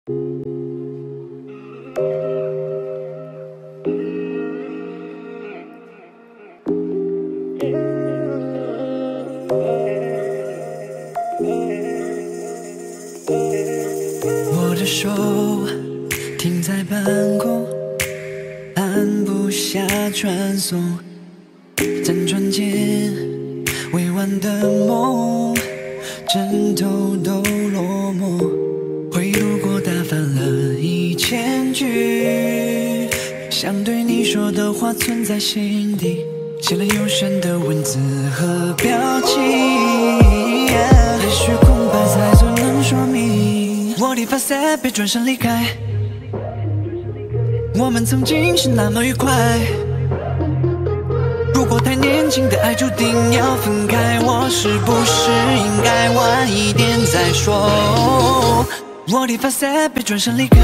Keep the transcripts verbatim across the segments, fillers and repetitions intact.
我的手停在半空，按不下传送，辗转间未完的梦，枕头都落寞，回路过打翻了一千句，想对你说的话存在心底，写了幽深的文字和表情，也许空白才最能说明我的发丝被转身离开，我们曾经是那么愉快，如果太年轻的爱注定要分开，我是不是应该晚一点再说？我的发丝被转身离开，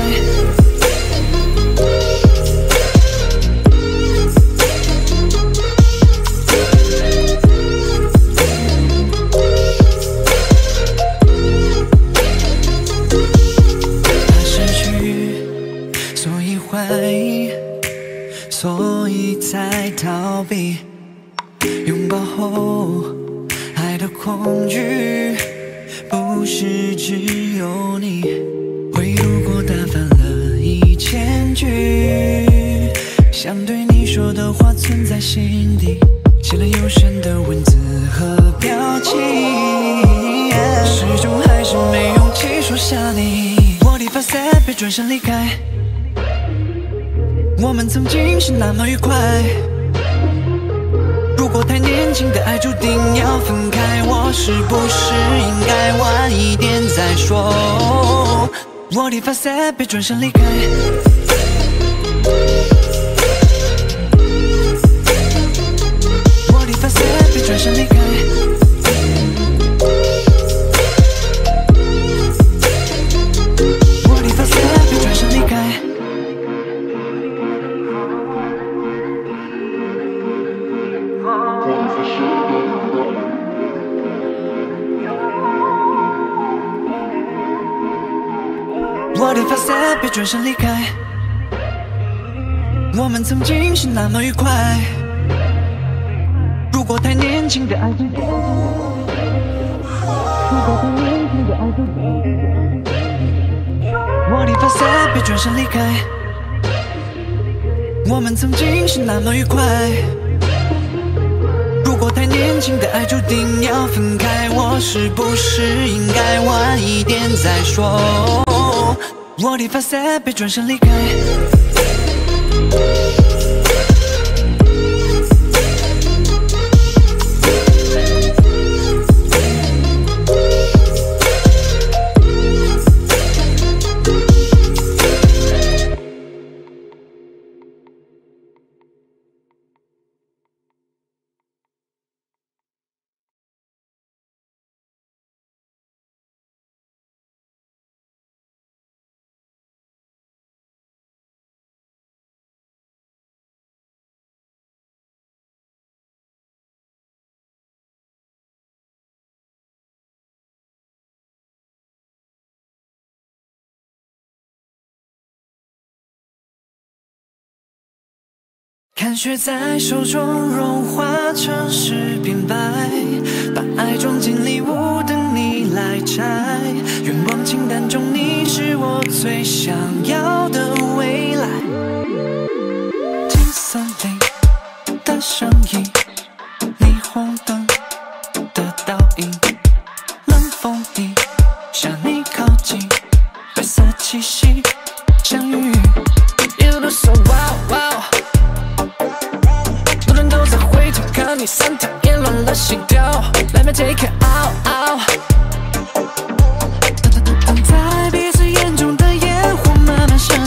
怕失去，所以怀疑，所以才逃避。拥抱后，爱的恐惧，不是只有你。回路过打翻了一千句，想对你说的话存在心底，写了幽深的文字和表情，始终还是没勇气说下你。我的发丝被转身离开，我们曾经是那么愉快，如果太年轻的爱注定要分开，我是不是应该晚一点再说？我的发丝被转身离开，我的发丝被转身离开，我的发丝被转身离开。我的发丝被转身离开，我们曾经是那么愉快，如果太年轻的爱注定，如果太年轻的爱注定，我的发丝被转身离开，我们曾经是那么愉快，如果太年轻的爱注定要分开，我是不是应该晚一点再说？我的发丝被转身离开，看雪在手中融化成诗变白，把爱装进礼物等你来拆，愿望清单中你是我最想要的未来。金森林的声音，霓虹灯的倒影，冷风里向你靠近，白色气息相遇。You look so wow wow，路人都在回头看你，三条也乱了心跳。Let me take it out out， 等在彼此眼中的烟火慢慢消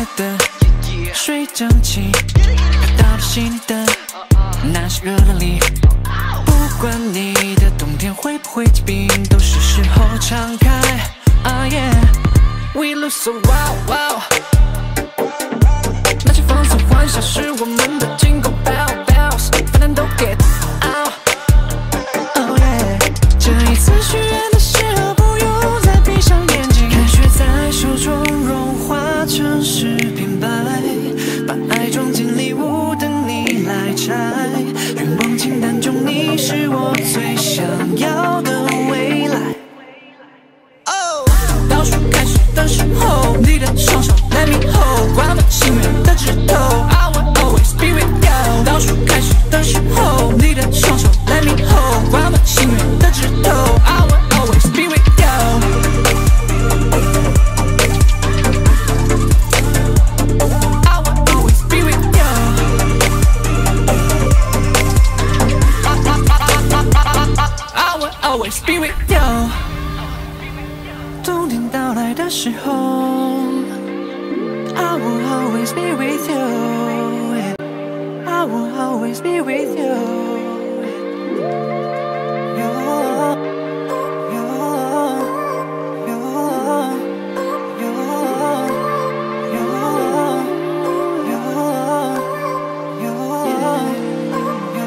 的水蒸气飘到了心里的那是热能力。不管你的冬天会不会结冰，都是时候敞开。啊耶 ，We look so wow wow。那些放肆幻想是我们的金狗 bounce bounce， 反正都 get out。Oh yeah， 这一次许愿的时候不用再闭上眼睛，看雪在手中融化成诗篇白，把爱装进礼物等你来拆。愿望清单中你是我最想要的未来。哦，倒数开始的时候，你的双手 let me hold， 挂满心愿的指头 ，I will always be with you。倒数开始的时候，你的双手 let me hold， 挂满心愿的指头 ，I will always be with you。I will always be with you。I will always be with you。冬天到来的时候 I will always be with you. I will always be with you. You, you, you, you, you, you, you, you.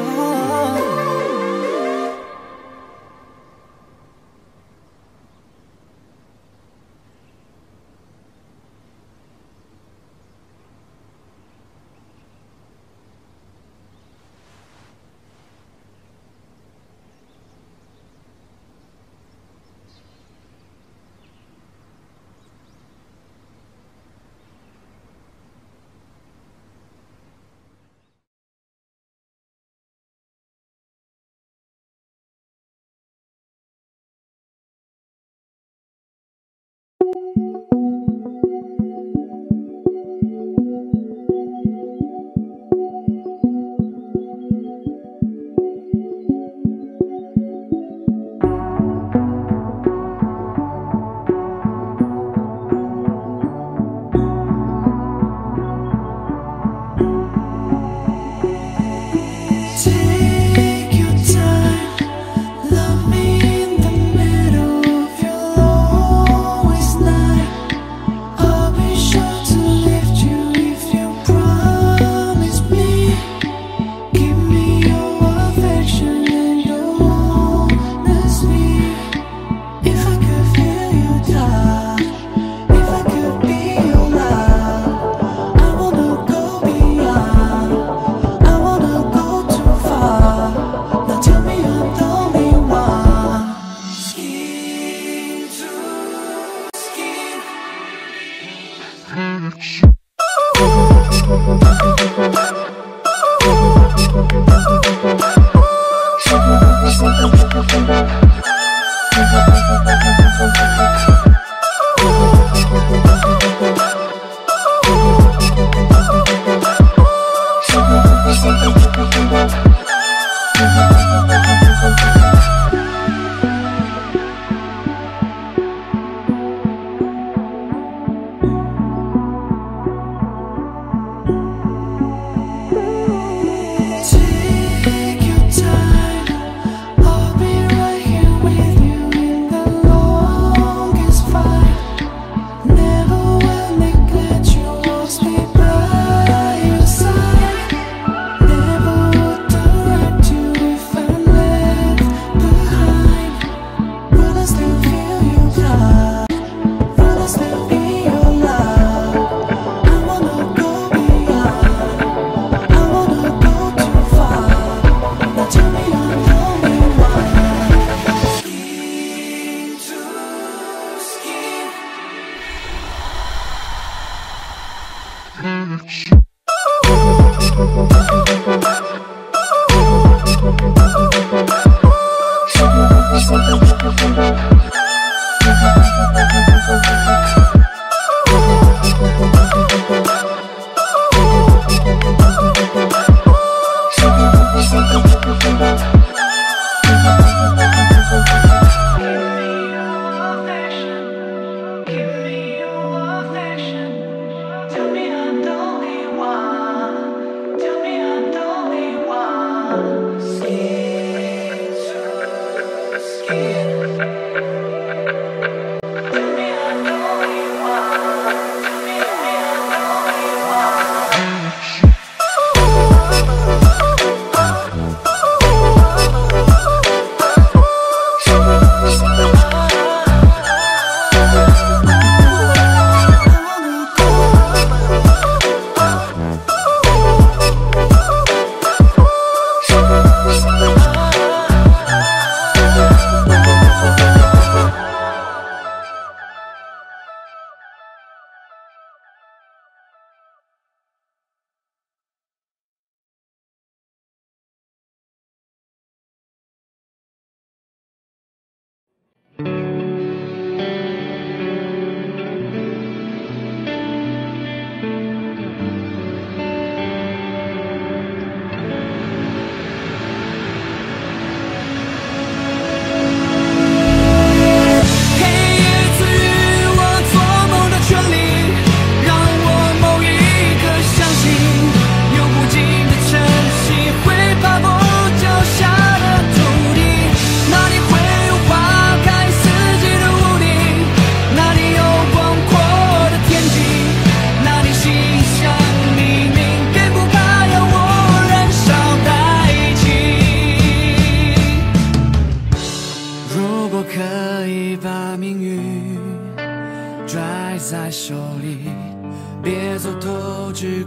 'Tell me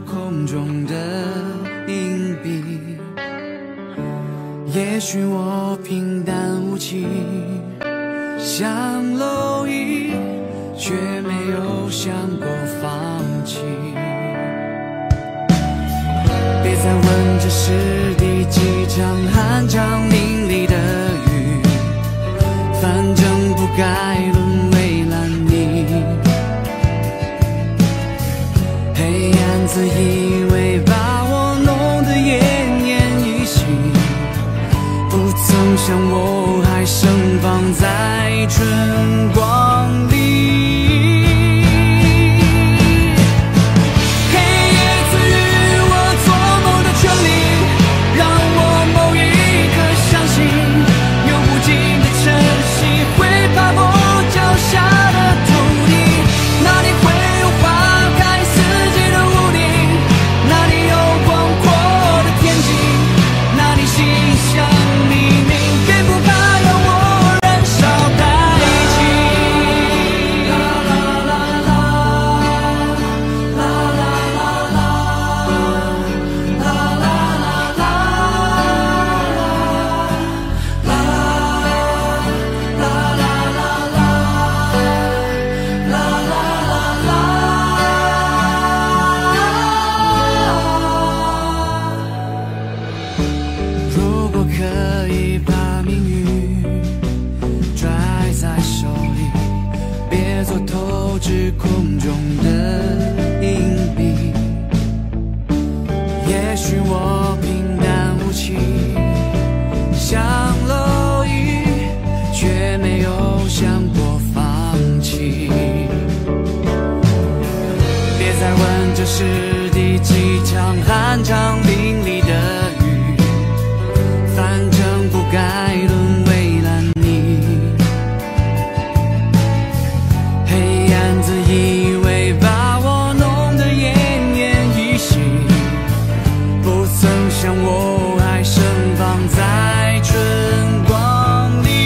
空中的硬币。也许我平淡无奇，像蝼蚁，却没有想过放弃。别再问这是第几场酣畅淋漓的雨，反正不该沦为烂泥。黑暗自以为把我弄得奄奄一息，不曾想我还盛放在春光里。这是第几场酣畅淋漓的雨，反正不该沦为烂泥。黑暗自以为把我弄得奄奄一息，不曾想我还盛放在春光里。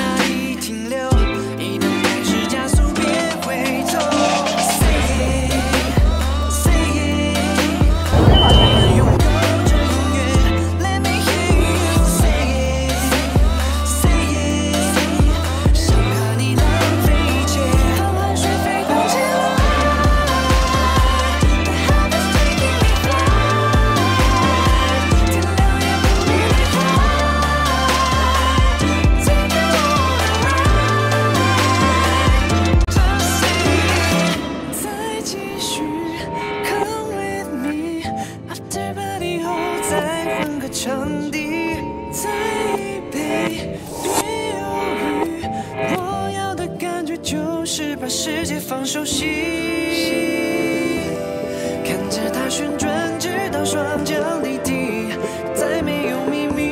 一旦开始加速，别回头。Say it。 熟悉，看着它旋转，直到双脚离地，再没有秘密。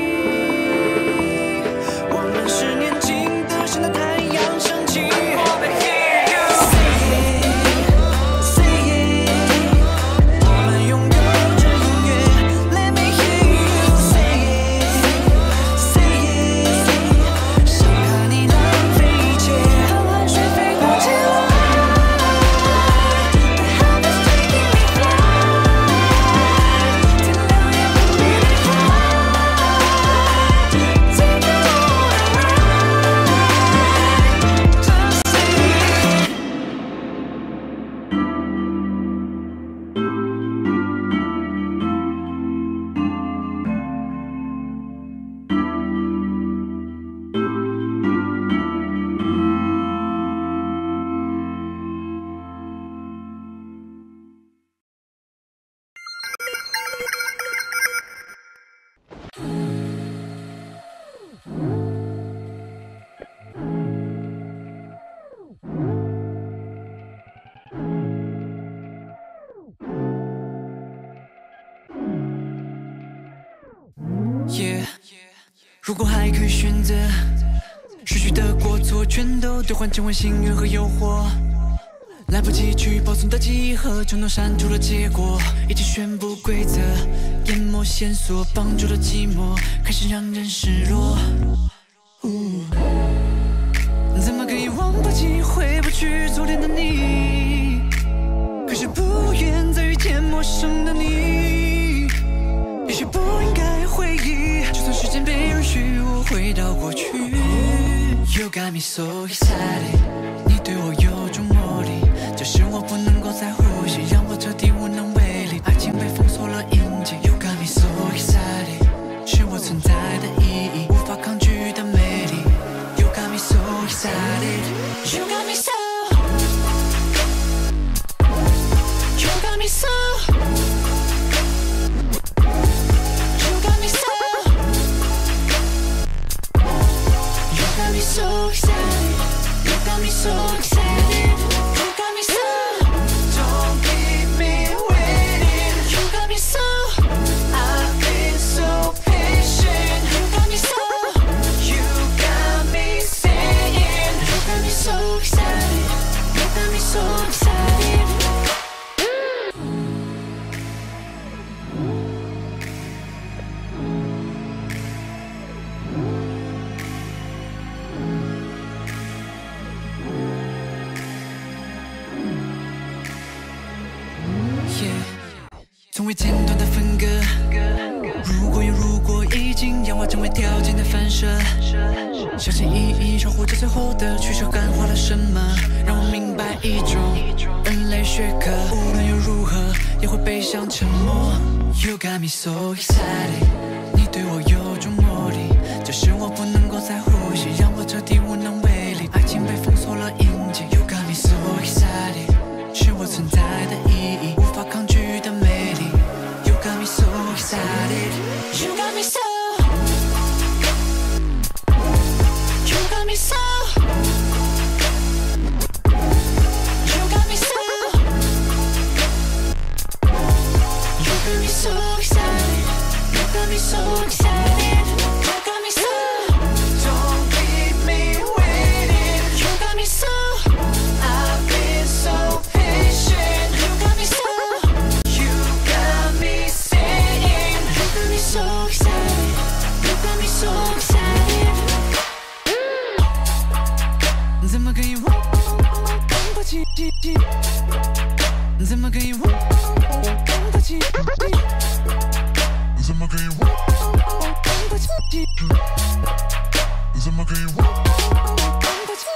我们是年轻的，像那太阳升起。Yeah， 如果还可以选择，失去的过错全都兑换成为幸运和诱惑。来不及去保存的记忆和冲动删除了结果，一切宣布规则，淹没线索，绑住了寂寞，开始让人失落。怎么可以忘不记，回不去昨天的你？可是不愿再遇见陌生的你。也许不应该回忆，就算时间被允许，我回到过去。You got me so excited， 你对我有种魔力，就是我不能够再呼吸，让我彻底无能为力。爱情被封锁了印记。You got me so excited， 是我存在的意义，无法抗拒的美丽。You got me so excited，You got me so，You got me so。You got me so excited, you got me so excited, you got me so. Don't keep me waiting. You got me so. I've been so patient. You got me so. You got me saying. You got me so excited. You got me so excited. Yeah， 从未间断的分割，如果有如果，已经氧化成为条件的反射。小心翼翼守护着最后的取舍，感化了什么？让我明白一种人类学科，无论又如何，也会悲伤沉默。You got me so excited， 你对我有种魔力，就是我不能够再呼吸，让我彻底无能为力。爱情被封锁了印记。You got me so excited， 是我存在的意义，无法抗拒的美丽。You got me so excited，You got me so，You got me so，You got me so，You got me so excited，You got me so excited，You got me so。Don't keep me waiting， You got me so。I've been so patient， You got me so。You got me saying， You got me so excited，You got me so excited。怎么可以忘不记？怎么可以忘不记？怎么可以忘不记？怎么可以忘不记？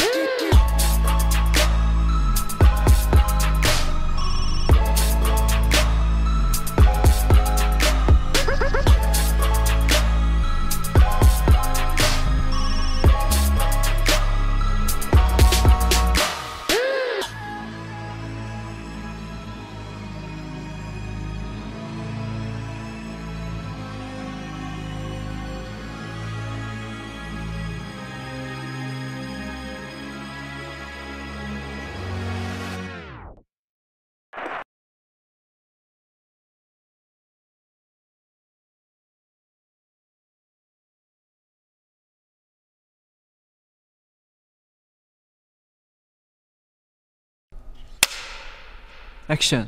Action！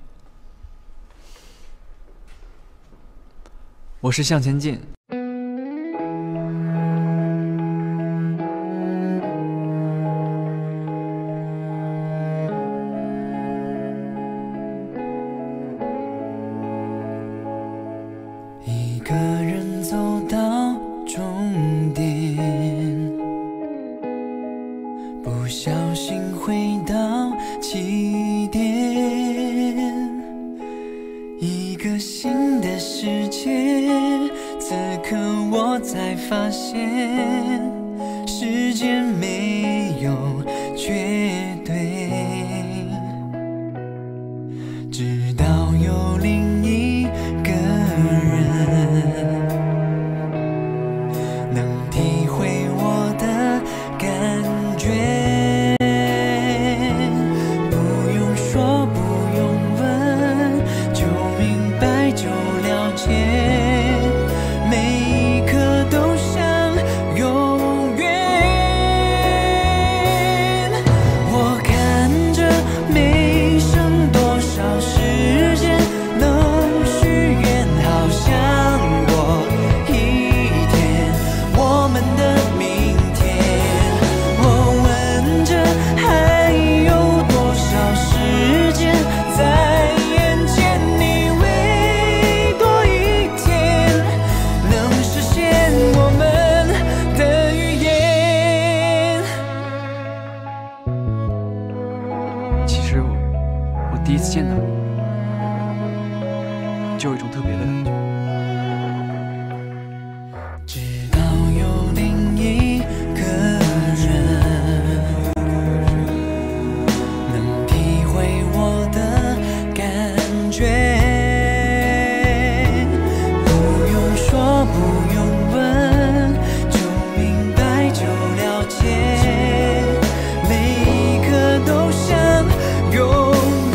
我是向前进。 一个人走到终点，不小心回到起点，一个新的世界。此刻我才发现，时间没有绝对，直到有另一个人能体会我的感觉，不用说不用问，就明白就了解。 第一次见到你，就有一种特别的感觉。 直到有另一个人能体会我的感觉，不用说不用问，就明白就了解，每一刻都像永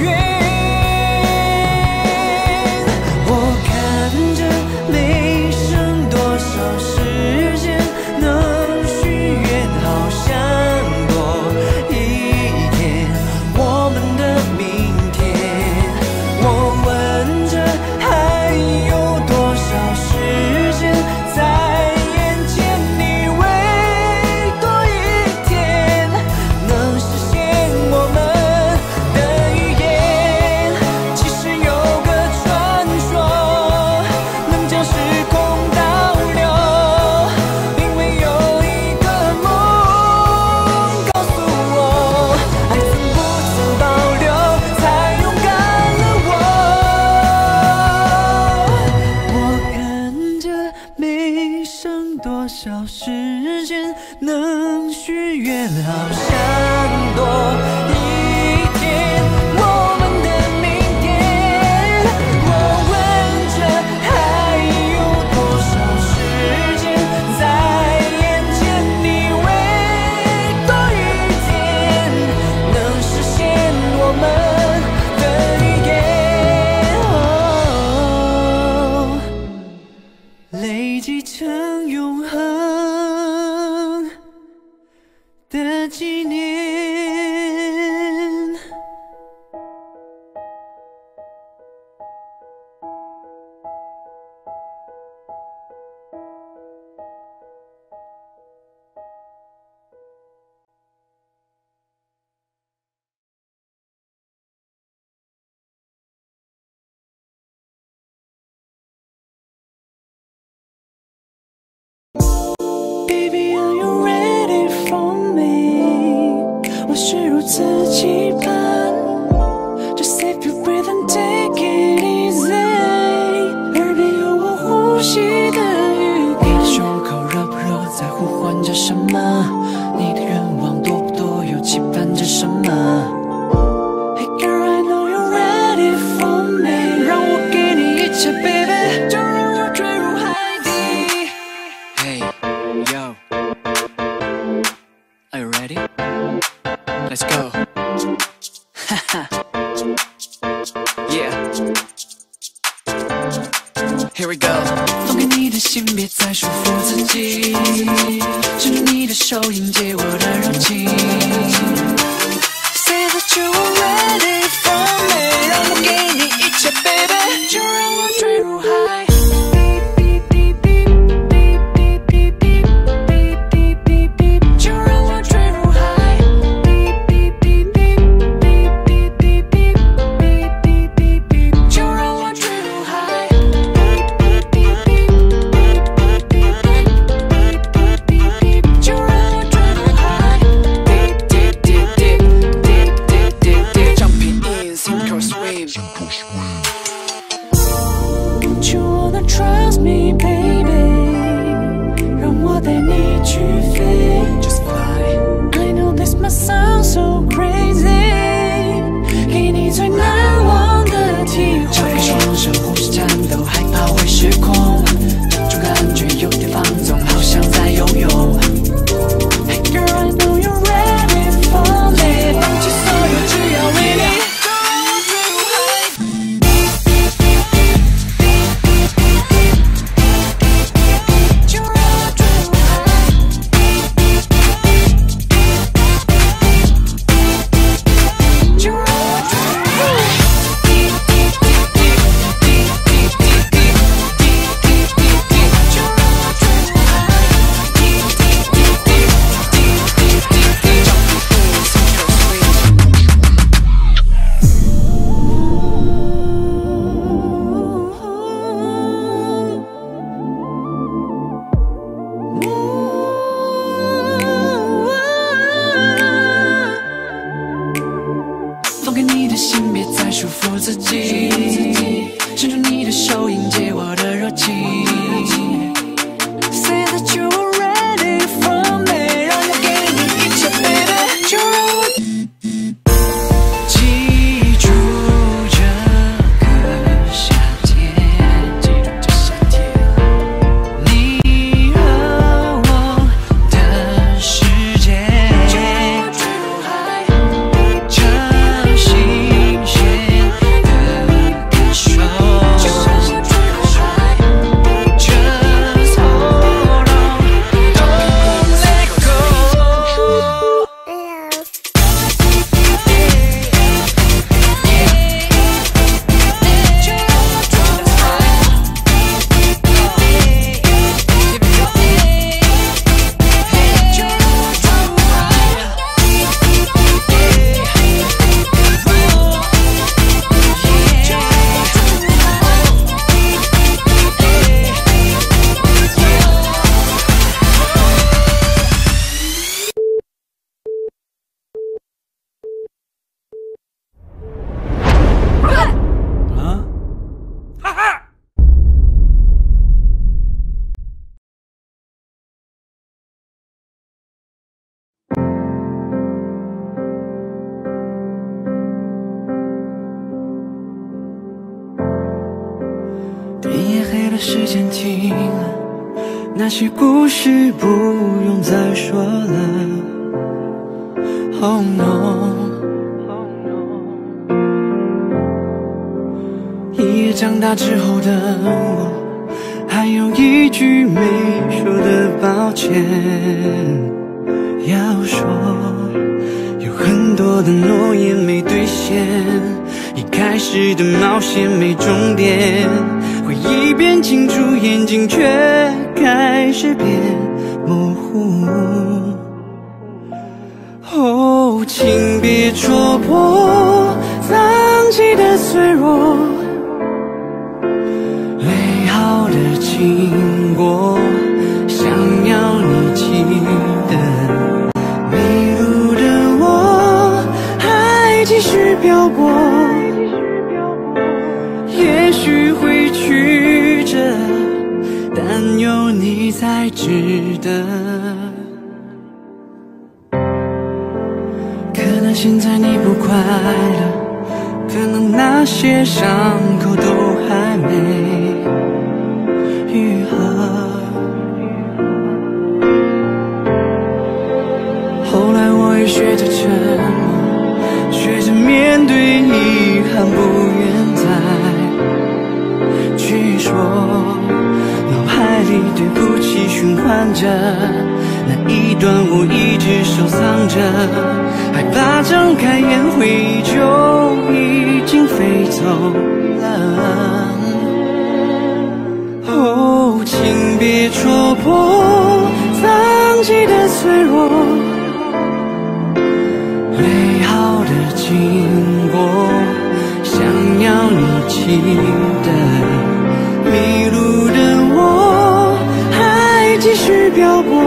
多少时间能许愿，好像多一天我们的明天。我问着还有多少时间在眼前，你为多一天能实现我们的预言，累积成永恒的纪念。Baby, are you ready for me? 我是如此期盼 Just save your breath and take it easy 耳边有我呼吸的语音，胸口热不热，在呼唤着什么？你的愿望多不多，又期盼着什么？ Hey girl, I know you're ready for me 让我给你一切 baby 就让我坠入海底。 Hey Yo, are you ready? Let's go. Haha. Yeah. Here we go. 放开你的心，别再束缚自己，伸出你的手，迎接我的热情。Say that you are ready for me. baby， 就让我坠入海。 时间停了，那些故事不用再说了。Oh no， 一夜长大之后的我，还有一句没说的抱歉要说，有很多的诺言没兑现，一开始的冒险没终点。回忆变清楚，眼睛却开始变模糊。哦，请别戳破藏起的脆弱，美好的经过，想要你记得。迷路的我，还继续漂泊。也许会曲折，但有你才值得。可能现在你不快乐，可能那些伤口都还没愈合。后来我也学着沉默，学着面对遗憾，不愿再去说，脑海里对不起循环着，那一段我一直收藏着，害怕睁开眼，回忆就已经飞走。 走了。哦，请别戳破藏起的脆弱，美好的经过，想要你记得，迷路的我还继续漂泊，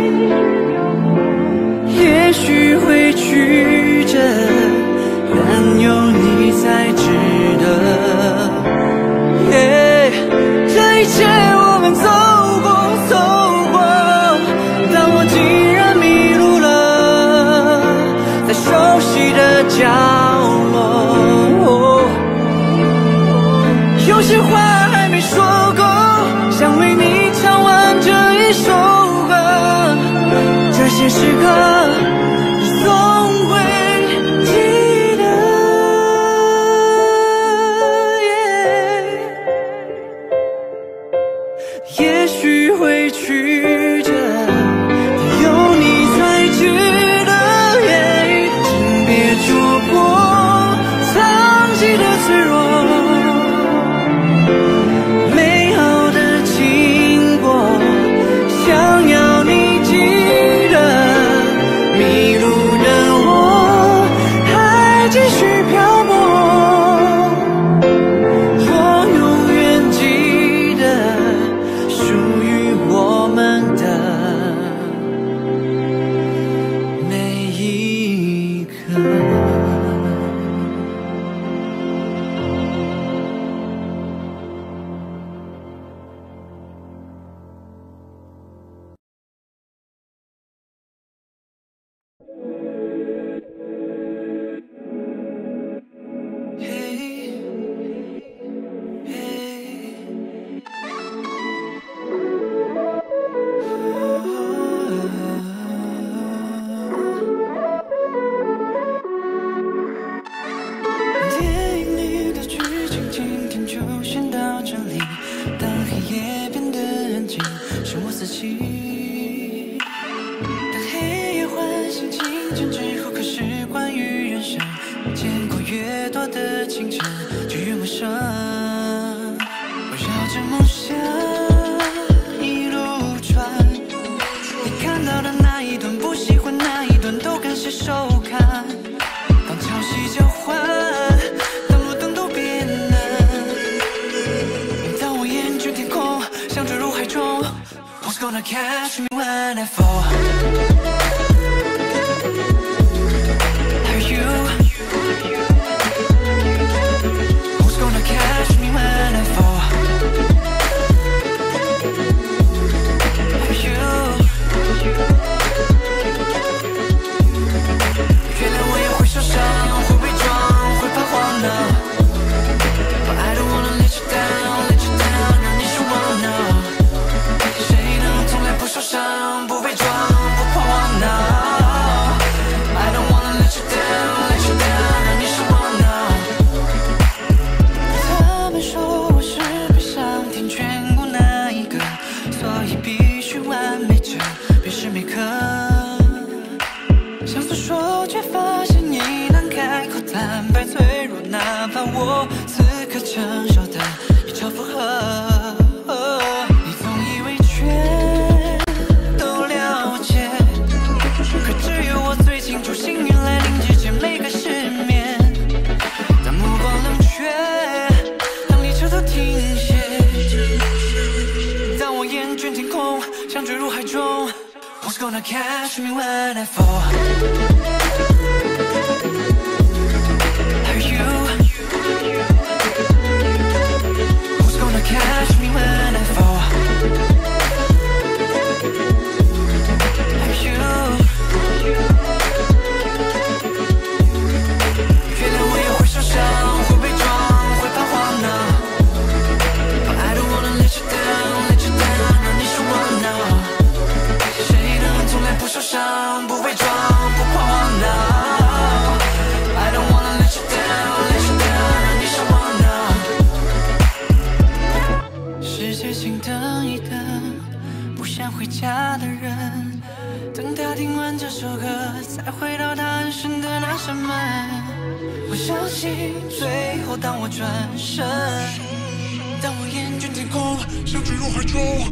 也许会曲折，但有你才值得。Yeah, 这一切我们走过走过，但我竟然迷路了，在熟悉的角落。有些话还没说够，想为你唱完这一首歌，这些时刻你总会记得。Yeah, 也许会曲折，但有你才值得。Yeah, 请别戳破藏起的脆弱，美好的经过，想要你记得，迷路的我还继续漂泊，我永远记得属于我们的每一刻。电影里的剧情今天就先到这里，当黑夜变得安静，是我自己。当黑夜唤醒清晨之后，可是关于人生，见过越多的清晨，就越陌生。围绕着梦想一路传，你看到的那一段，不喜欢那一段，都敢携手看。当潮汐交换，当路灯都变蓝，当我眼倦天空，想坠入海中。Who's gonna catch me when I fall? Are you? Who's gonna catch me when I fall? Are you? 原谅我也会受伤，会伪装，会彷徨呢。But I don't wanna let you down, let you down， 让你失望呢。谁能从来不受伤，不伪装，不彷徨呢 ？I don't wanna let you down, let you down， 让你失望呢。他们说我是被上天眷顾那一个，所以必须完美着，便是每刻。想诉说，却发现你难开口，坦白脆弱，哪怕我此刻承受的一超负荷。你总以为全都了解，可只有我最清楚，幸运来临之前每个失眠。当目光冷却，当列车都停歇，当我厌倦天空，想坠入海中。Who's gonna catch me when I fall? Are you? Who's gonna catch me when I fall? Are you? 原谅我也会受伤，会伪装，会彷徨呢。But I don't wanna let you down, let you down， 让你失望呢。谁能从来不受伤，不伪装，不彷徨呢 ？I don't wanna let you down, let you down， 让你失望呢。世界请等一等，不想回家的人，等他听完这首歌，才回到他安身的那扇门。我相信最后当我转身，当我厌倦天空， 想坠入海中。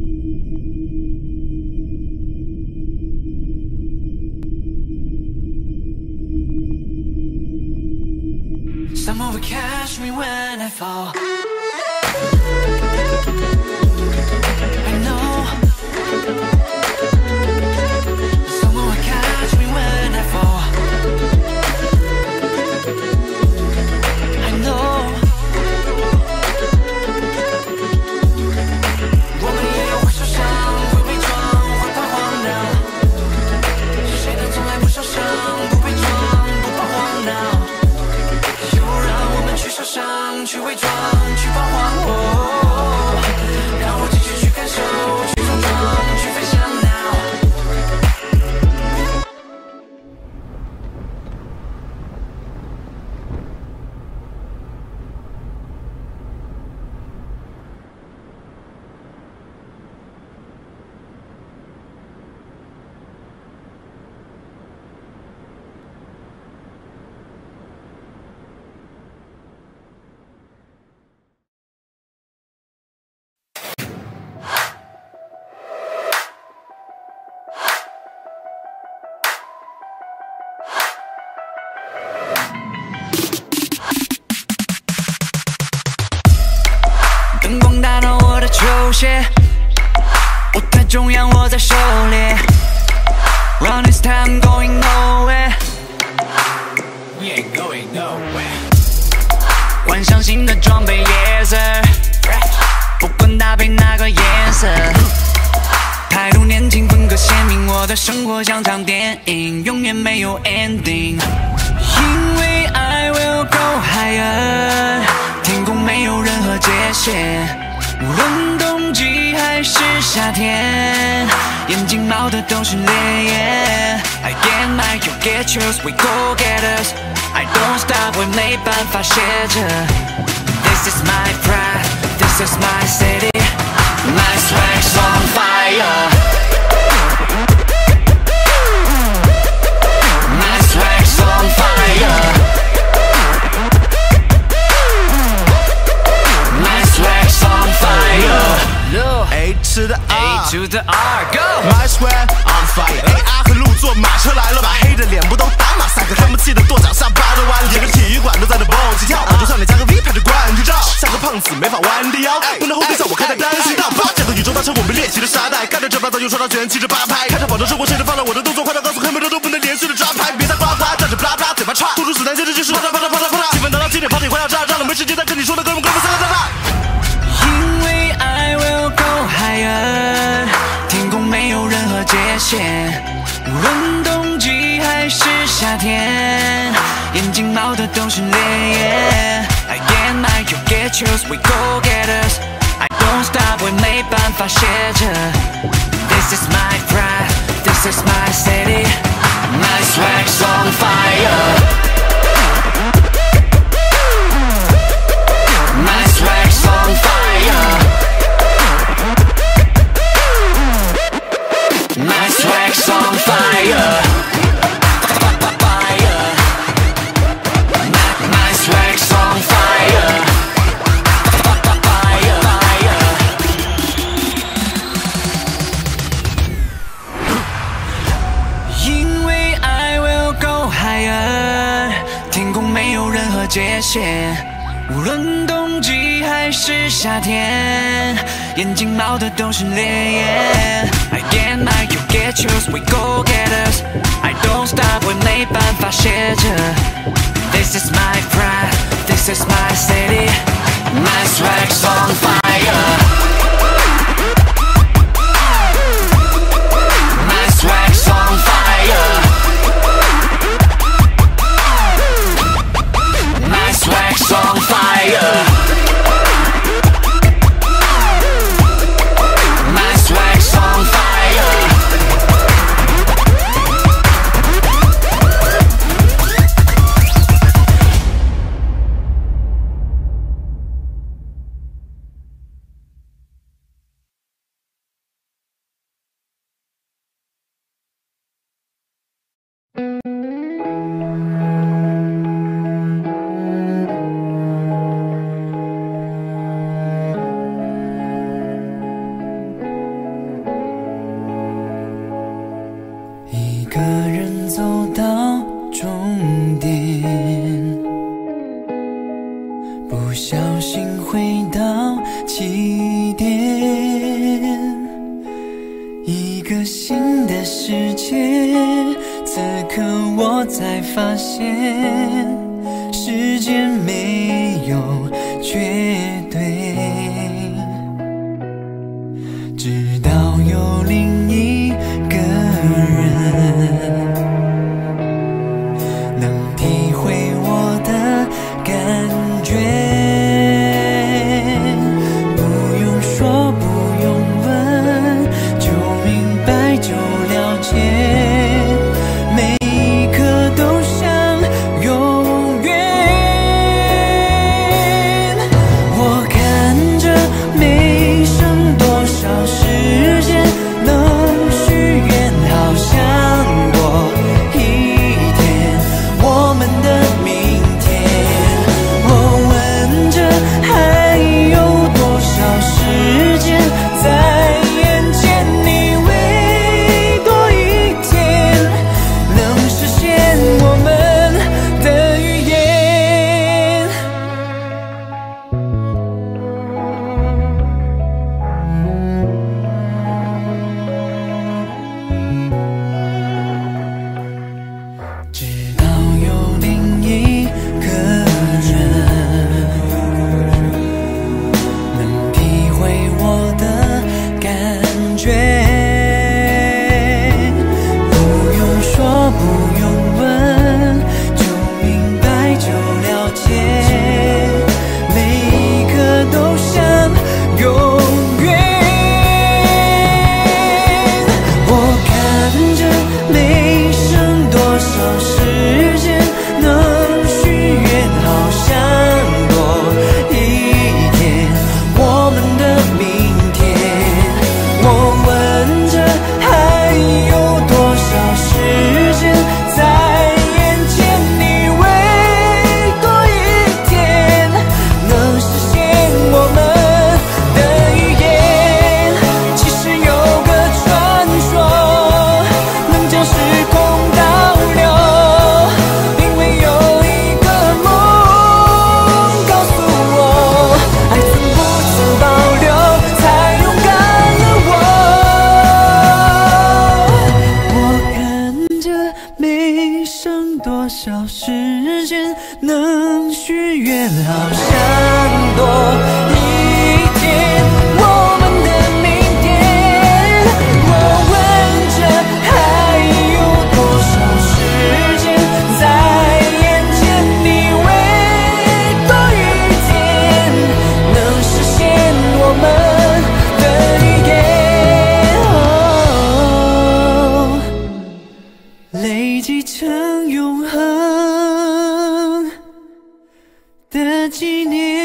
Someone will catch me when I fall. I know someone will catch me when I fall. I know 我们也有会受伤，会伪装，会彷徨的。是谁能从来不受伤，不被撞，不彷徨呢？ 去受伤，去伪装，去彷徨，哦，让我继续去感受，去冲撞，去飞翔 now。 灯光打到我的球鞋，舞台中央我在狩猎。Run this time going nowhere, we ain't going nowhere。换上新的装备 ，yes sir， 不管搭配哪个颜色，态度年轻，风格鲜明，我的生活像场电影，永远没有 ending。因为 I will go higher。 天空没有任何界限，无论冬季还是夏天，眼睛冒的都是烈焰。I get my you get yours, we go get us. I don't stop， 我没办法歇着。This is my pride, this is my city, my swag's on fire. My swag's on fire. A to the A to the R go My swag on fire A R 和路坐马车来了，把黑的脸部都打马赛克，他们气得跺脚下巴都弯了，整个体育馆都在那蹦起跳，我就上面加个 V 拍着冠军照，像个胖子没法弯低腰，不能后退，像我开在单行道，这个宇宙大车我们练习的沙袋，看着这把早又说到卷起着八拍，开着保证生活谁能放到我的动作快到告诉黑妹都不能连续的抓拍，别再呱呱站着啪啪嘴巴叉，突出子弹接着就是啪嗒啪嗒啪嗒啪嗒，气氛达到极点 party 快要炸炸了，没时间再跟你说了，哥们哥们三个炸炸。 因为 I will go higher， 天空没有任何界限，无论冬季还是夏天，眼睛冒的都是烈焰。I get my you get yours, we go get us. I don't stop， 我没办法歇着。This is my pride, this is my city, my swag's on fire. My swag's on fire. My swag's on fire. Fire. My, my swag's on fire. Fire. Fire. 因为 I will go higher， 天空没有任何界限。 无论冬季还是夏天，眼睛冒的都是烈焰。I get my you get yours, we go get us. I don't stop， 我没办法歇着。This is my pride, this is my city, my swag's on fire. My swag's on fire. My swag's on fire. My swag's on fire. 不小心回到起点，一个新的世界。此刻我才发现，时间没有绝对，直到有另一个人能体会我的感觉，不用说不用问，就明白就了解，每一刻都像永远。我看着没剩多少时间，能许愿好像多一天，我们的明天。我问着还有多少时间在眼前，你为多一天能实现我们的预言。直到有另一个人能体会我的感觉，不用说不用问，就明白就了解，每一刻都像永远。我看着没剩多少时间，能许愿好像多一天，我们的明天。我问着还有多少时间在眼前，你为多一天能实现我们的预言。其实有个传说能将时空倒流，因为有一个梦告诉我，爱曾不曾保留，才勇敢了我。我看着没剩多少时间，能许愿好像多一天，我们的明天。我问着还有多少时间在眼前，你为多一天能实现我们的预言，累积成永恒的纪念。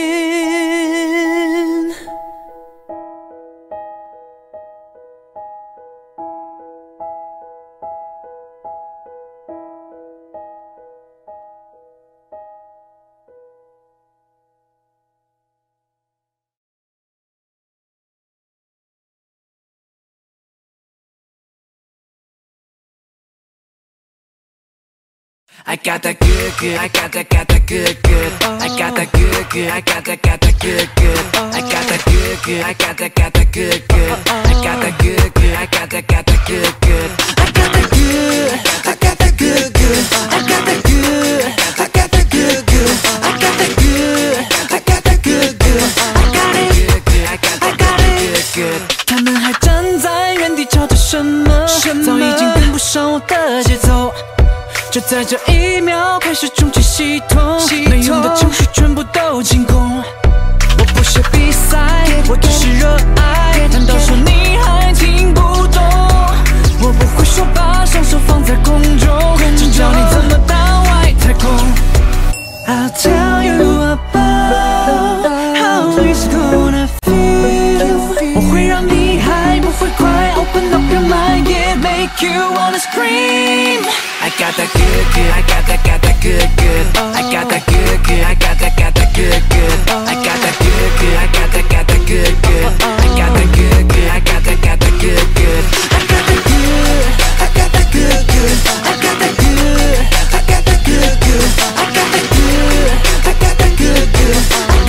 I got that good, good. I got that, got that good, good. I got that good, good. I got that, got that good, good. I got that good, good. I got that, got that good, good. I got that good, good. I got that, got that good, good. I got that good. I got that good, good. I got that good. I got that good, good. I got that good. I got that good, good. I got it good. I got that good, good. 他们还站在原地瞧着什么？早已经跟不上我的节奏。就在这一秒开始重启系统，没用的程序全部都清空。我不是比赛，我只是热爱。难道说你还听不懂？我不会说把双手放在空中，只教你怎么到外太空。I'll tell you about how it's gonna feel。我会让你还不会快 ，Open up your mind, yeah, make you wanna scream。 I got that good, good. I got that, got that good, good. I got that good, good. I got that, got that good, good. I got that good, good. I got that, got that good, good. I got that good, good. I got that, got that good, good. I got that good. I got that good, good. I got that good. I got that good, good. I got that good. I got that good, good.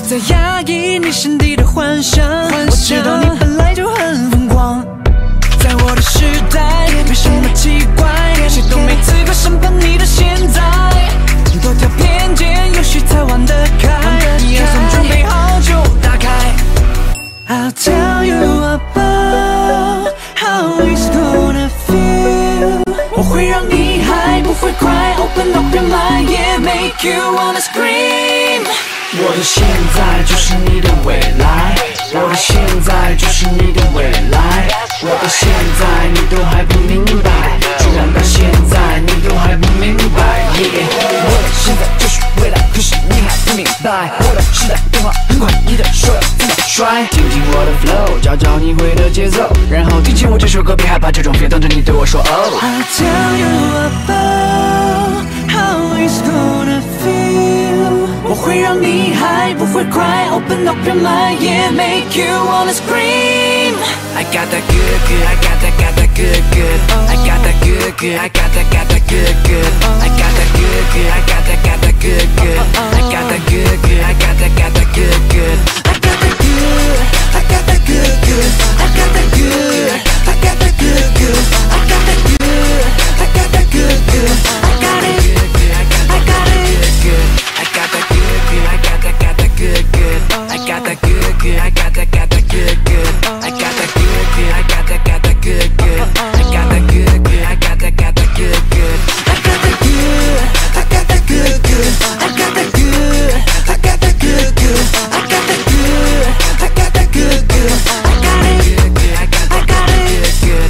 在压抑你心底的幻想。我知道你本来就很疯狂，在我的时代没什么奇怪，谁都没资格审判你的现在。多条偏见也许才玩得开，你也算准备好就打开。I'll tell you about how it's gonna feel， 我会让你还不会cry， Open up your mind yeah make you wanna scream。 我的现在就是你的未来，我的现在就是你的未来，我的现在你都还不明白，居然到现在你都还不明白 yeah。 我的现在就是未来，可是你还不明白，我的时代变化很快，你的手要怎么甩？听听我的 flow， 找找你会的节奏，然后听起我这首歌，别害怕这种 feel， 等着你对我说哦。I'll tell you about how it's gonna feel， 我会让你还不会cry， Open up your mind yeah make you wanna scream。 I got that good good I got that got that good good I got that good good I got that got that good good I got that good good I got that got that good good I got that good good I got that got that good good I got that good I got that good good I got that good I got that good good I got that good I got that good good I got it I got it I got that good good I got that got that good good I got that good good I got that got that good good I got that good good I got that got that good good I got that good good I got that got that good good I got that good I got that good good I got that good I got that good good I got that good I got that good good I got it I got it good。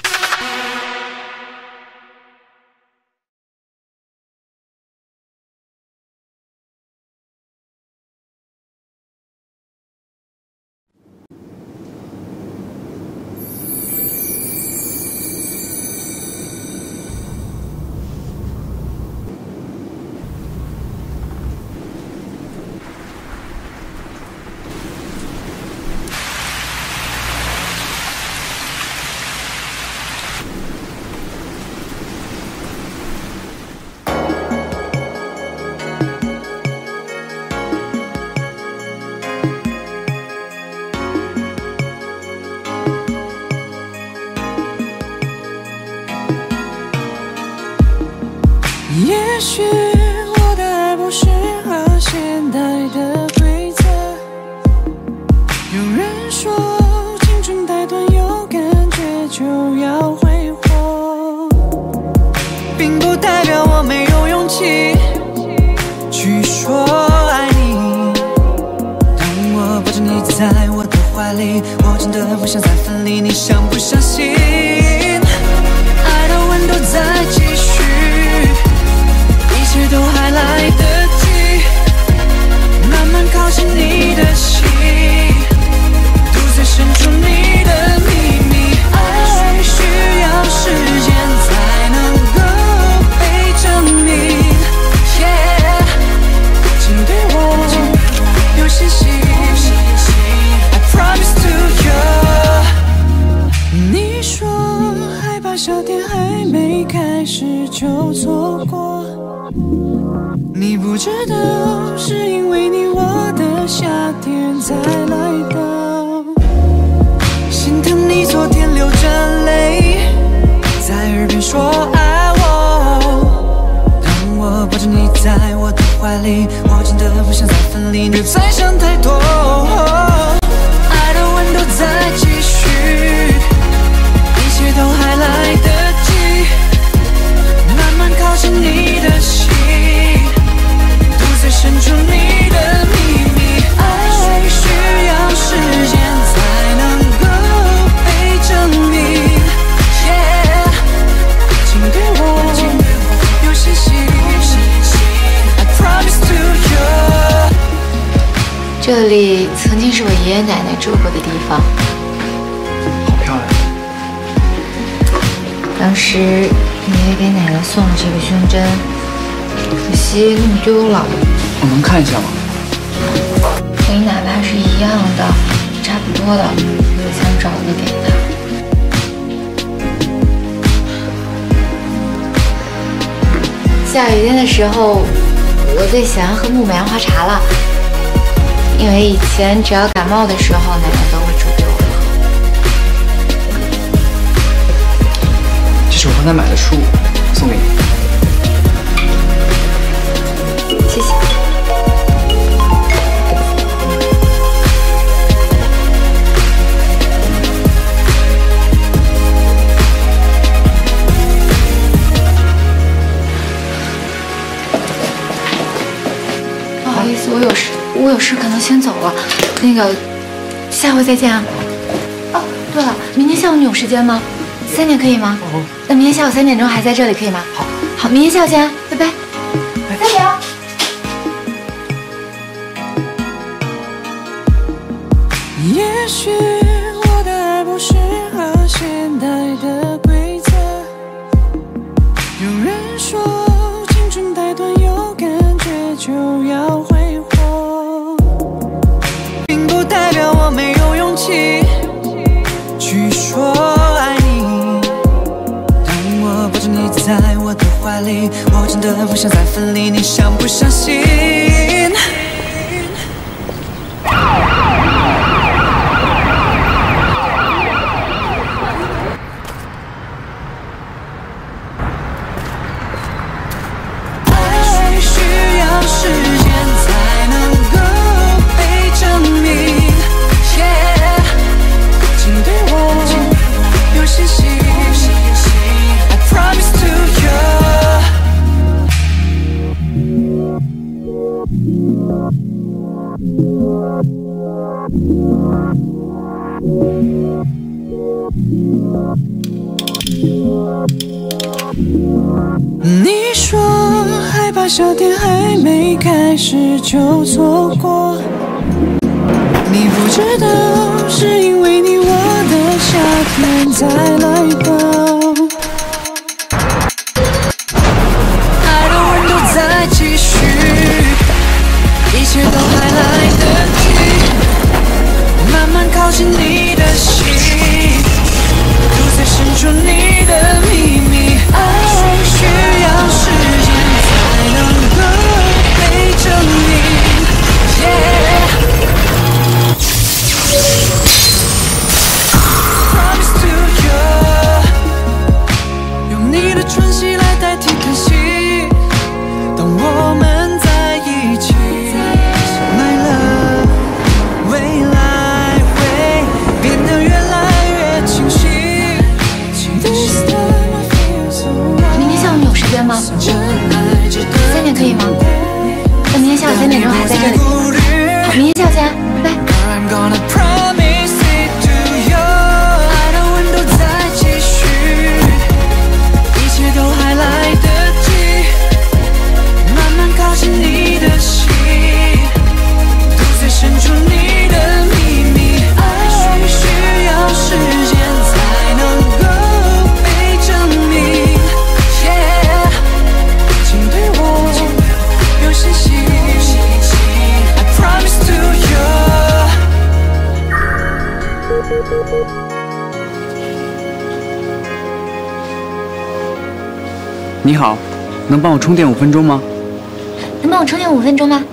也许我的爱不适合现代的规则，有人说青春太短，有感觉就要挥霍， 并不代表我没有勇气去说爱你。当我抱着你在我的怀里，我真的不想再分离，你相不相信？爱的温度在继续，一切都还来得及，慢慢靠近你的心，独自深处你的秘密。爱需要时间才能够被证明 yeah， 请对我有信心 I promise to you。 你说害怕夏天还没开始就错过，你不知道是因为你我的夏天才来到， 心疼你昨天流着泪在耳边说爱我。当我抱着你在我的怀里，我真的不想再分离，别再想太多。爱的温度在继续，一切都还来得及，慢慢靠近你的心，独自深处你的秘密。爱需要时间才能够被证明 yeah， 请对我有信心 I promise to you。 这里曾经是我爷爷奶奶住过的地方， 好漂亮。 当时爷爷给奶奶送了这个胸针，可惜弄丢了。 我能看一下吗？ 可以哪怕是一样的，差不多的，我也想找一个给他。下雨天的时候，我最喜欢喝木棉花茶了， 因为以前只要感冒的时候，奶奶都会煮给我喝。 这是我刚才买的书，送给你。 谢谢。不好意思，我有事，我有事可能先走了。那个，下回再见啊。哦，对了，明天下午你有时间吗？三点可以吗？哦。那明天下午三点钟还在这里可以吗？好。好，明天下午见，拜拜。三点啊。 也许我的爱不适合现代的规则。有人说青春太短，有感觉就要挥霍，并不代表我没有勇气去说爱你。当我抱着你在我的怀里，我真的不想再分离，你相不相信？你说害怕夏天还没开始就错过，你不知道是因为你我的夏天再来吧，爱的温度再继续，一切都还来得及，慢慢靠近你的心，都在深处你的秘密，爱需要时间才能够被证明。Yeah. Promise to you， 用你的喘息来代替叹息。当我们在一起，来了，未来会变得越来越清晰。 明天下午你有时间吗？三点可以吗？那明天下午三点钟还在这里。好，明天下午见，拜拜。 你的心，都在深处你的秘密，爱需要时间才能够被证明。Yeah， 请对我有信心。I promise to you。 你好，能帮我充电五分钟吗？ 能帮我充电五分钟吗？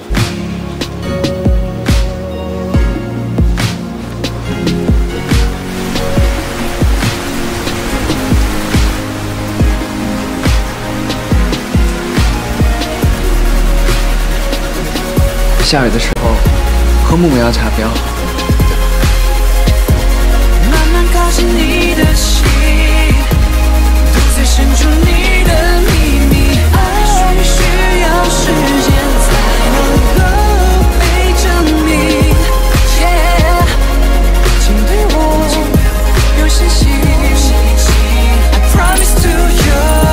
下雨的时候喝木棉茶比较好。 慢慢靠近你的心，都在深处你的秘密，爱需要时间才能够被证明。Yeah， 请对我有信心。I promise to you。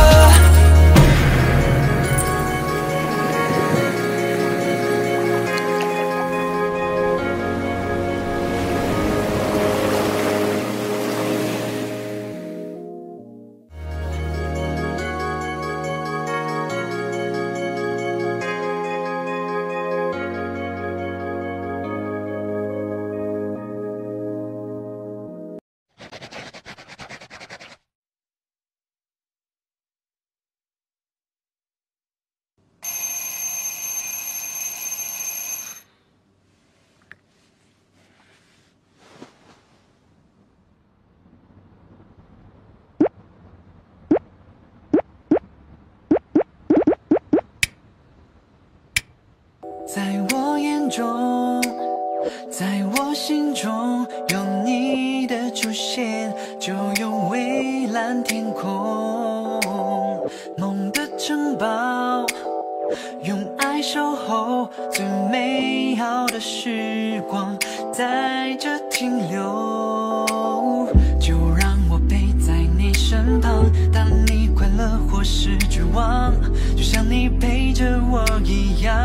在我眼中，在我心中，有你的出现，就有蔚蓝天空。梦的城堡，用爱守候，最美好的时光在这停留。就让我陪在你身旁，当你快乐或是绝望，就像你陪着我一样。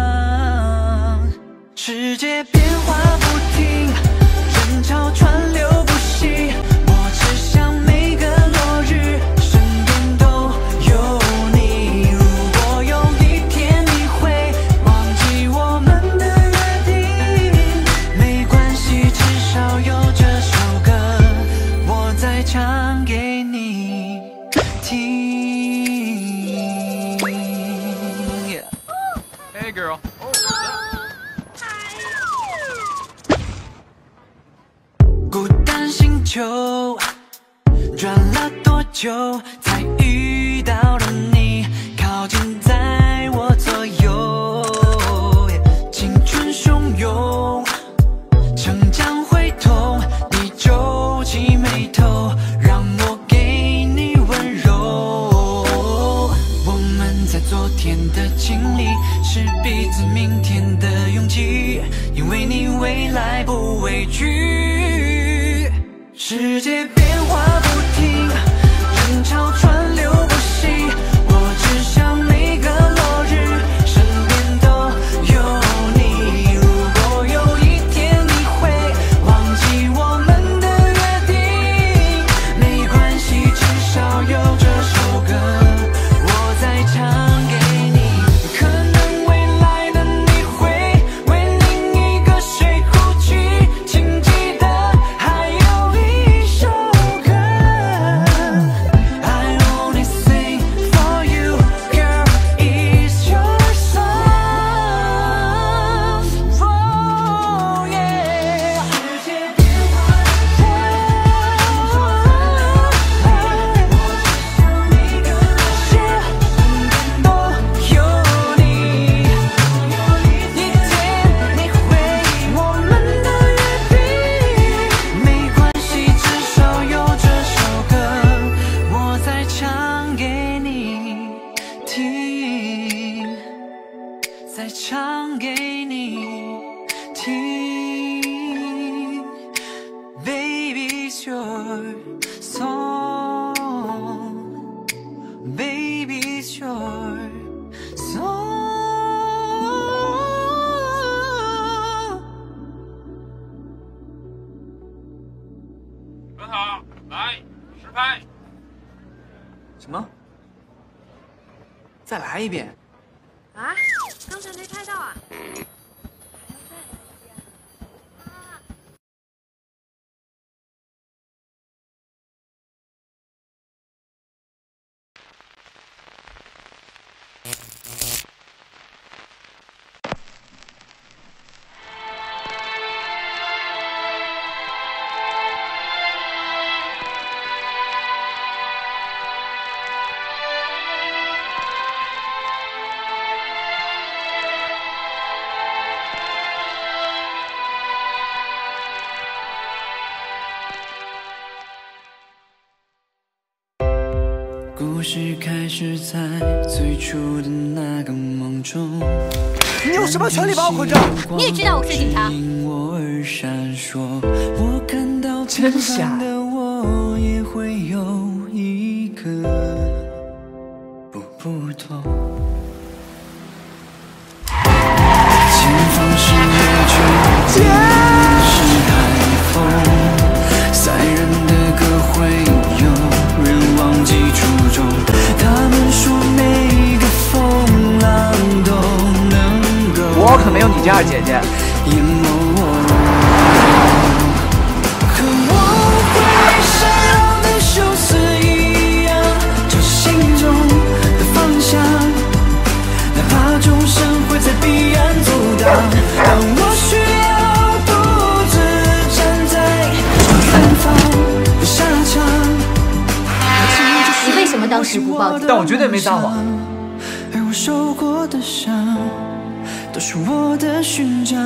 世界变化不停，人潮川流不息，我只想每个落日身边都有你。如果有一天你会忘记我们的约定，没关系，至少有这首歌我在唱给你听。 Hey girl. 孤单星球转了多久才遇到了你，靠近在我左右，青春汹涌，成长会痛，你皱起眉头，让我给你温柔。我们在昨天的经历，是彼此明天的勇气，因为你未来不畏惧。 世界变化不停，人潮川流不息，我只想每个落日身边都有你。如果有一天你会忘记我们的约定，没关系，至少有这首歌我在唱给你。可能未来的你会为另一个谁哭泣，请记得还有一。 再唱给你听 ，Baby it's your song, Baby it's your song。 很好，来实拍。 什么？再来一遍？ 啊，刚才没拍到啊！ 故事开始在最初的那个梦中。 你有什么权利把我捆着？ 你也知道我是警察。 我而闪烁，我看到真傻的我也会有一个不不同。前方是月球，前是海风，塞人的歌会有人忘记初衷。他们说每个风浪都能够， 我可没有你这样姐姐。 淹没我。可我会闪耀的羞涩一样，找心中的方向，哪怕众生会在彼岸阻挡。当我需要独自站在远方的沙场， 你为什么当时不报警？ 但我绝对没撒谎。 而我受过的伤， 都是我的勋章。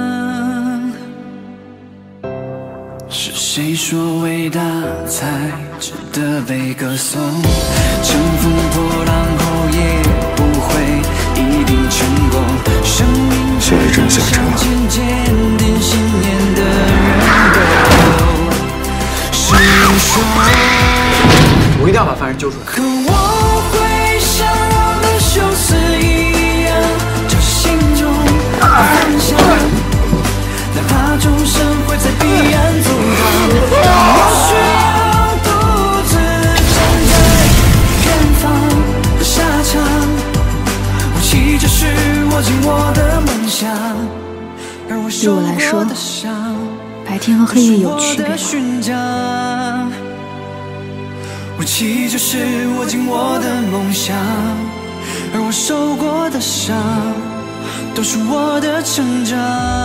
是谁说伟大才值得被歌颂？乘风破浪后也不会一定成功。生命现在真想成了。 坚定信念的人都是说， 我一定要把犯人救出来。 可我会像我的休斯一样，朝着心中的方向，哪怕众生会在彼岸阻挡，但我需要独自站在远方的沙场。武器就是握紧我的梦想，而我受过的伤， 白天和黑夜有区别吗？武器就是握紧我的梦想，而我受过的伤，都是我的成长。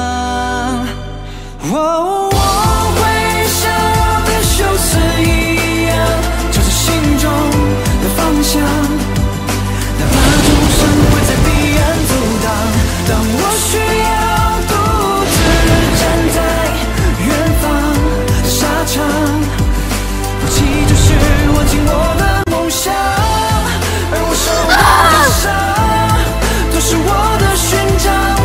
哦，我会像我的休斯一样，朝着心中的方向，哪怕众生会在彼岸阻挡，当我需要独自站在远方的沙场。武器就是握紧我的梦想，而我受过的伤，都是我的勋章。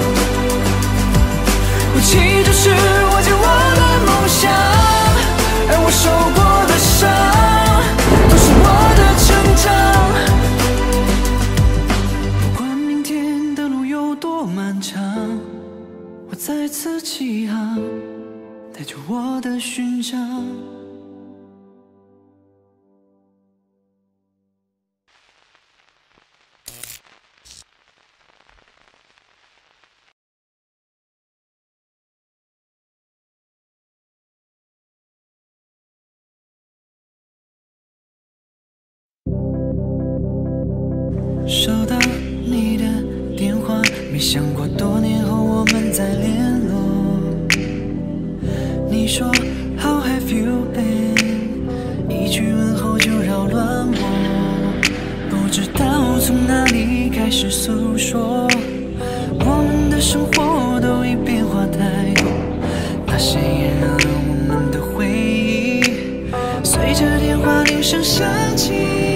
武器就是握紧我的梦想，而我受过的伤，都是我的成长。不管明天的路有多漫长，我再次起航，带着我的勋章。收到你的电话，没想过多年后我们再联络。你说 How have you been？ 一句问候就扰乱我，不知道从哪里开始诉说。我们的生活都已变化太多，那些炎热了我们的回忆，随着电话铃声响起。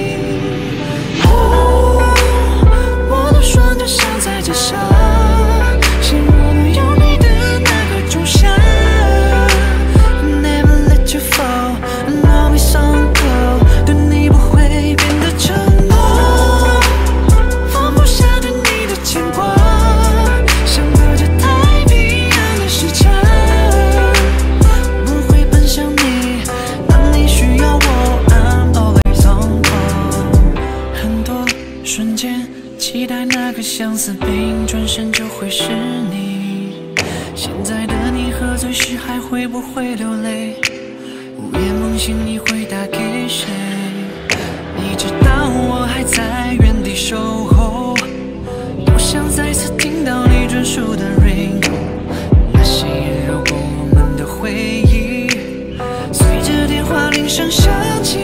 双脚镶在街上，陷入了有你的那个仲夏。Never let you fall, and always on call， 对你不会变得承诺，放不下对你的牵挂，像隔着太平洋的时差。我会奔向你，当你需要我 ，I'm always on call。很多瞬间。期待那个相似背影转身就会是你。现在的你喝醉时还会不会流泪？午夜梦醒你会打给谁？你知道我还在原地守候，多想再次听到你专属的 ring。那些也绕过我们的回忆，随着电话铃声响起。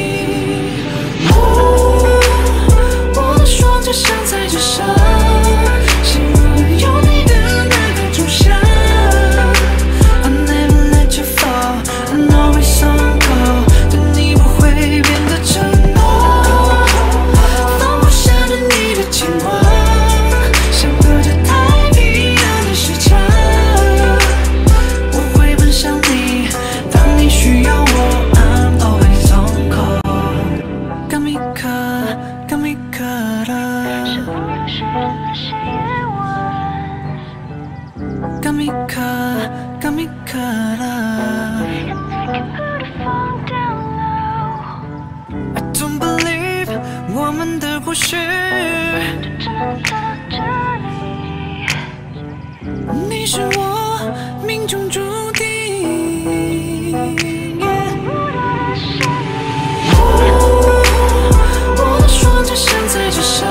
双脚镶在街上，陷入了有你的那个仲夏。I never let you fall, I'm always on call， 对你不会变得承诺，放不下对你的牵挂，像隔着太平洋的时差。我会奔向你，当你需要我 ，I'm always on call。Got me caught, got me caught up。Got me caught, got me caught up. I don't believe 我们的故事，你是我命中注定。我的双脚镶在街上。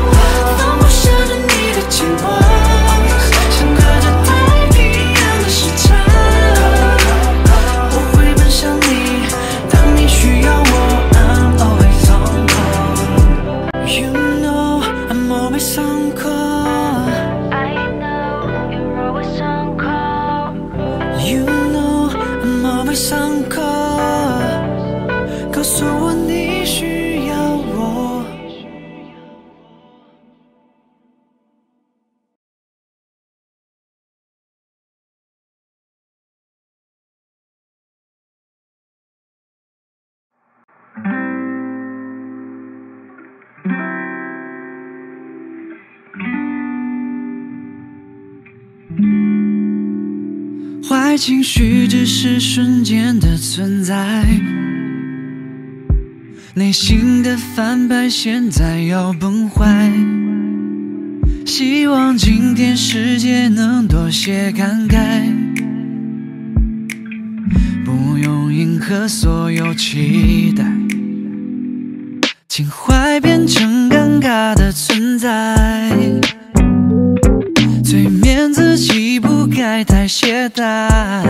牵挂，像隔着太平洋的时上课。I know you're always on call. You know I'm always 上课。告诉我你需要我。坏情绪只是瞬间的存在，内心的反派现在要崩坏。希望今天世界能多些慷慨，不用迎合所有期待，情怀变成尴尬的存在。催眠自己不该太懈怠，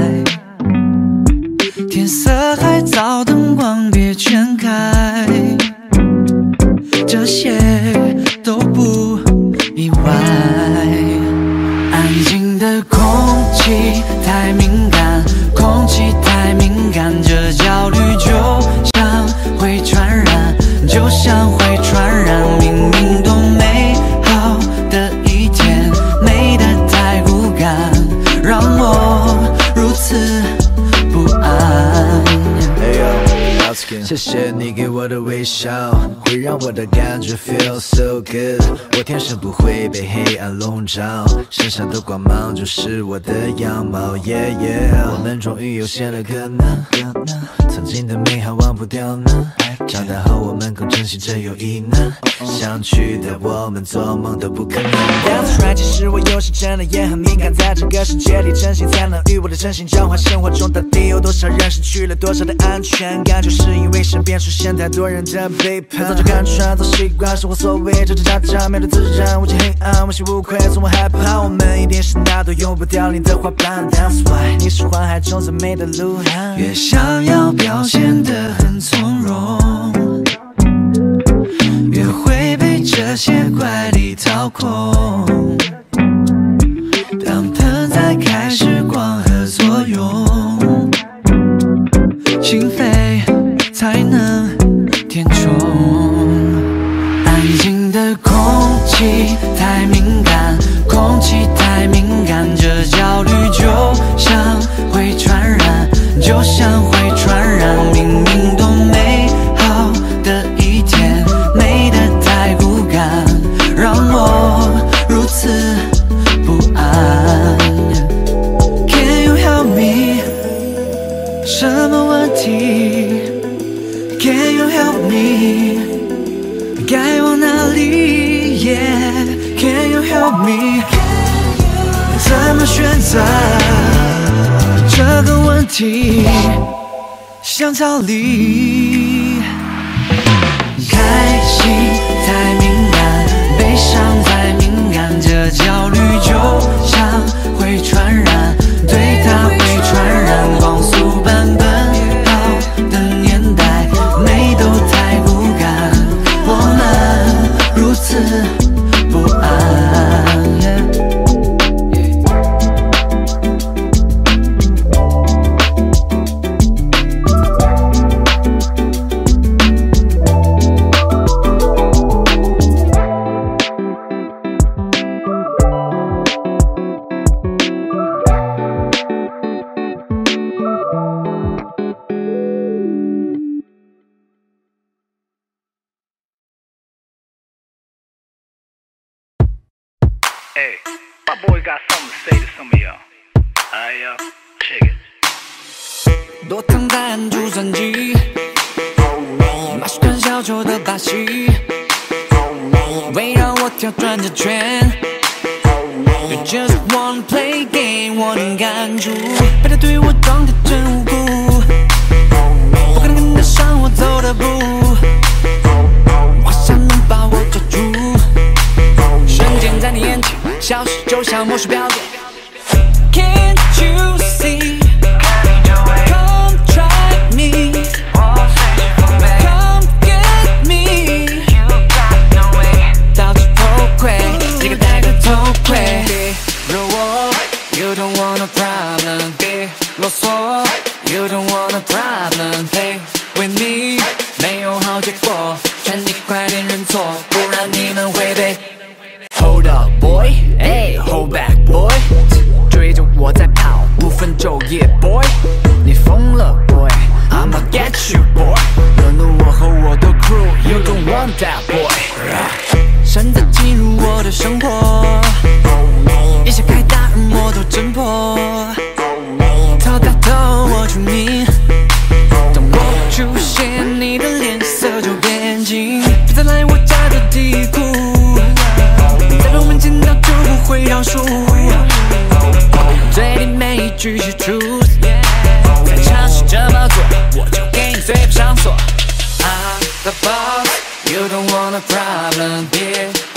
天色还早，灯光别全开，这些都不意外。安静的空气太敏感，空气太敏感，这焦虑就像会传染，就像会传染。明明都美好的一天，美得太骨感，让我如此不安。 谢谢你给我的微笑，会让我的感觉 feel so good。我天生不会被黑暗笼罩，身上的光芒就是我的样貌。Yeah yeah， 我们终于有些了可能，曾经的美好忘不掉呢。长大后我们更珍惜这友谊呢，相聚的我们做梦都不可能。That's right， 其实我有时真的也很敏感，在这个世界里真心才能与我的真心交换。生活中到底有多少人失去了多少的安全感，就是因为身边出现太多人的背叛。早就看穿，早习惯生活所谓真真假假，面对自然无尽黑暗，问心无愧，从不害怕。我们一定是那朵永不凋零的花瓣。That's why， 你是环海中最美的鹿晗。 越想要表现得很从容，越会被这些怪力操控。当喷在开始光合作用，心扉才能填充。安静的空气太敏感，空气太敏感，这焦虑就像会传染，就像会传染。明明都美好的一天，美得太骨感，让我如此不安。Can you help me？ 什么问题 ？Can you help me？ 该往哪里 ？Yeah，Can you help me？ 怎么选择这个问题？想逃离。开心太敏感，悲伤太敏感，这焦虑就像会传染，对它会传染。光速版本好的年代，美都太骨感，我们如此不安。Yeah Hey, my boy got something to say to some of y'all. Alright, y'all, check it. 躲藏在暗珠算计，马戏团小丑的把戏，围绕我跳转着圈。You just wanna play game， 我能感触，别再对我装得真无辜，不可能跟得上我走的步，我想能把我抓住，瞬间在你眼前消失，就像魔术表演。Can't you see？ Come try me， Come get me， 到处偷窥。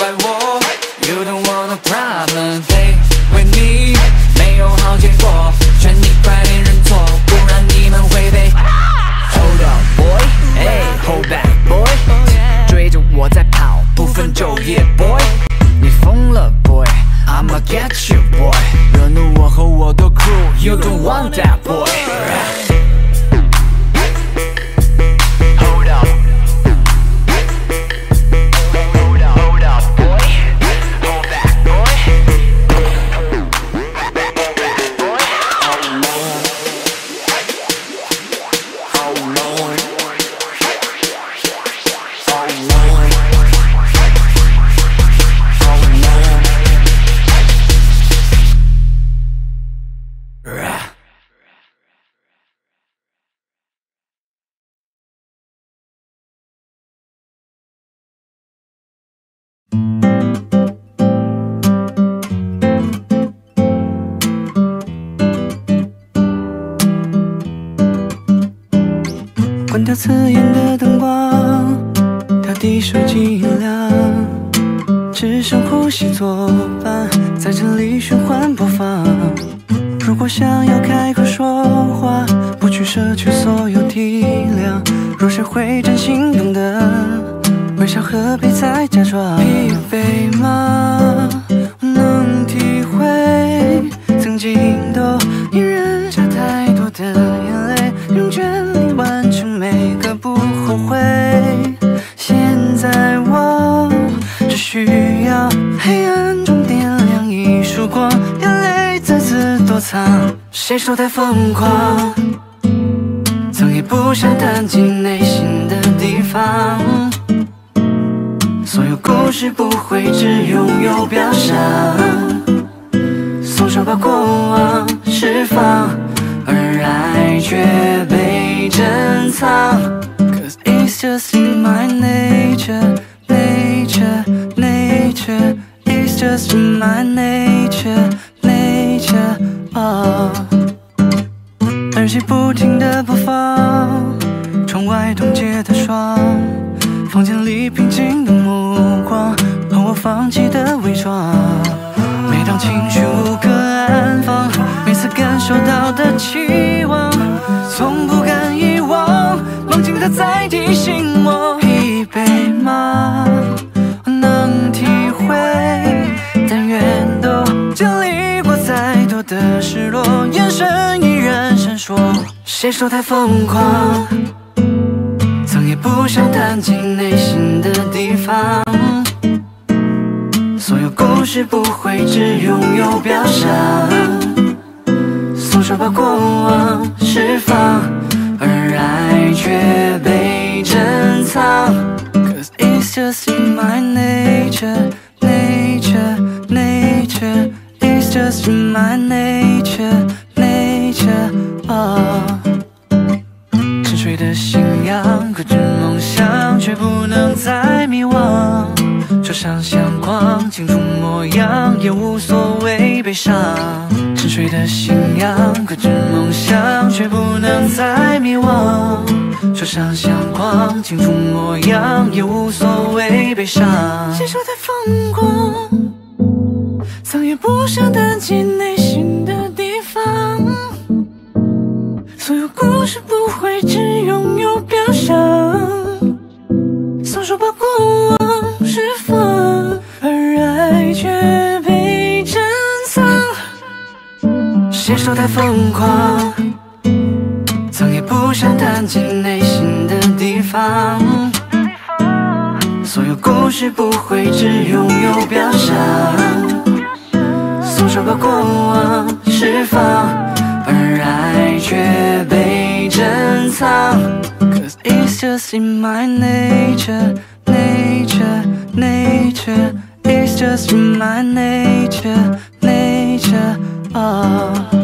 怪我 You don't want a problem 嘿，为你没有好结果，劝你快点认错，不然你们会被 Hold up boy， hey hold back boy， 追着我在跑，不分昼夜 boy， 你疯了 boy， I'ma get you boy， 惹怒我和我的 crew You don't want that boy。 关掉刺眼的灯光，调低手机音量，只剩呼吸作伴，在这里循环播放。如果想要开口说话，不去奢求所有体谅，若谁会真心懂得，微笑和悲在假装。疲惫吗？能体会，曾经都隐忍下太多的眼泪，用全力完成每个不后悔。现在我只需要黑暗中点亮一束光，眼泪再次躲藏，谁说太疯狂？曾也不想谈进内心的地方，所有故事不会只拥有表象，松手把过往释放，而爱却被珍藏。Cause it's just in my nature, nature, nature. It's just in my nature, nature. Oh. 耳机不停地播放，窗外冻结的霜，房间里平静的目光，和我放弃的伪装。每当情绪无可安放，每次感受到的期望，从不敢遗忘，梦境它在提醒我。疲惫吗？能体会，但愿都经历过再多的失落，眼神依然闪烁。谁说太疯狂？曾也不想谈进内心的地方，所有故事不会只拥有表象，松手把过往释放，而爱却被珍藏。Cause it's just in my nature, nature, nature. It's just in my nature, nature. Oh. 沉睡的信仰，可知梦想却不能再迷惘。桌上相框，清楚模样，也无所谓悲伤。沉睡的信仰，可知梦想却不能再迷惘。桌上相框，清楚模样，也无所谓悲伤。谁说太疯狂？曾也不想谈进内心的地方，所有故事不会只拥有表象，松手把过往释放，而爱却被珍藏。谁说太疯狂？曾也不想谈进内心的地方，所有故事不会只拥有表象，松手把过往释放，而爱却被珍藏。Cause it's just in my nature, nature, nature. It's just in my nature, nature. Oh.